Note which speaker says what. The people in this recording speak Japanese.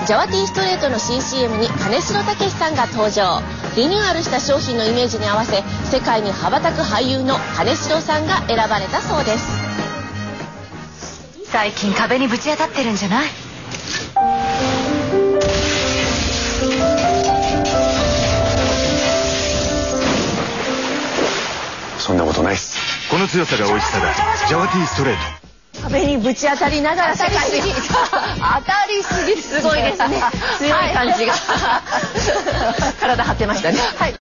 Speaker 1: ジャワティーストレートの新 CM に金城武さんが登場。リニューアルした商品のイメージに合わせ世界に羽ばたく俳優の金城さんが選ばれたそうです。
Speaker 2: 最近壁にぶち当たってるんじゃない？
Speaker 3: そんなことないっす。
Speaker 4: この強さが美味しさだ。ジャワティーストレート。
Speaker 1: 壁にぶち当たりながら世界に当たりすぎすごいですね。強い感じが体張ってましたね。はい。